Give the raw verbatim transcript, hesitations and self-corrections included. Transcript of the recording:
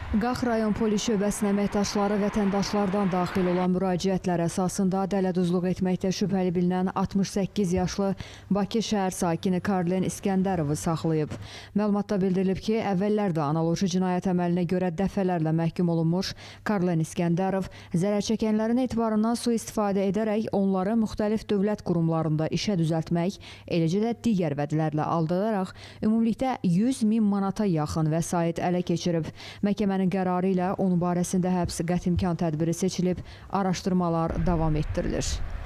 Qax rayon polis şöbəsinə əməkdaşları vətəndaşlardan daxil olan müraciətlər əsasında dələduzluq etməkdə şübhəli bilinən altmış səkkiz yaşlı Bakı şəhər sakini Karlen İskəndərovu saxlayıb. Məlumatda bildirilib ki, əvvəllərdə analoji cinayət əməlinə görə dəfələrlə məhkum olunmuş Karlen İskəndərov zərərçəkənlərin etibarından sui-istifadə edərək onları müxtəlif dövlət qurumlarında işə düzəltmək, eləcə də digər vədlərlə aldadaraq ümumilikdə yüz min manata yaxın vəsait ələ keçirib. Məhkəmənin qərarı ilə onun barəsində həbs qətimkan tədbiri seçilib, araşdırmalar davam etdirilir.